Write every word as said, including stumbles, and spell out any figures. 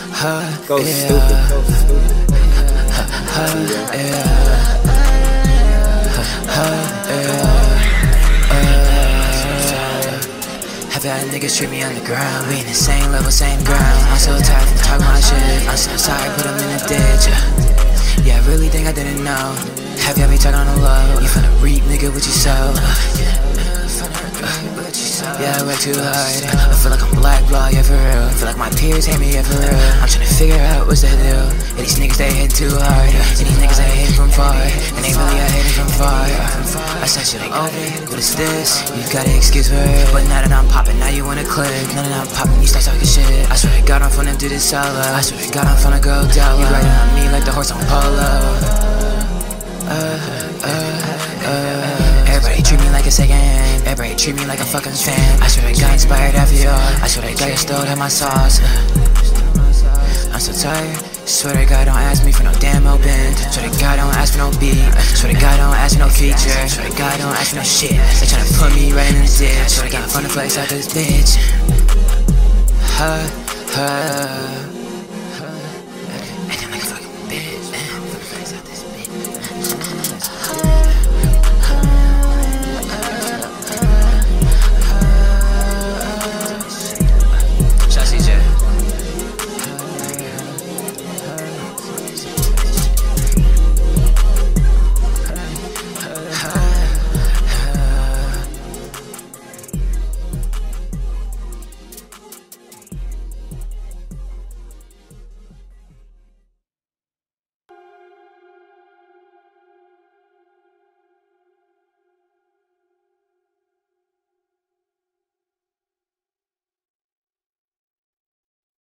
huh, go yeah. Stupid, go stupid. Huh, huh, yeah. Huh, huh, yeah. Uh, have y'all niggas treat me on the ground? We in the same level, same ground. I'm so tired from talking my shit. I'm so sorry, put them in the ditch. Yeah, I really think I didn't know. Have y'all be talking on the low? You finna reap, nigga, what you sow? Yeah, I work too hard. I feel like I'm black blood, yeah, for real. I feel like my peers hate me, yeah, for real. I'm tryna figure out what's the deal. Yeah, these niggas, they hit too hard. And these niggas, they hate from far. And they really are hating from far. I said shit open, what is this? You got an excuse for it. But now that I'm popping, now you wanna click. Now that I'm popping, you start talking shit. I swear to God, I'm finna do this solo. I swear to God, I'm finna go down. You riding on me like the horse on polo. Uh, uh, uh, everybody treat me like a second hand. Everybody treat me like a fucking fan. I swear I got inspired after y'all. I swear I got you stole at my sauce. I'm so tired. Swear to God, don't ask me for no damn open. Swear to God, don't ask for no beat. Swear to God, don't ask for no feature. Swear to God, don't ask for no shit. They tryna put me right in the ditch. Swear to God, I'm fun to flex out this bitch. Huh, huh.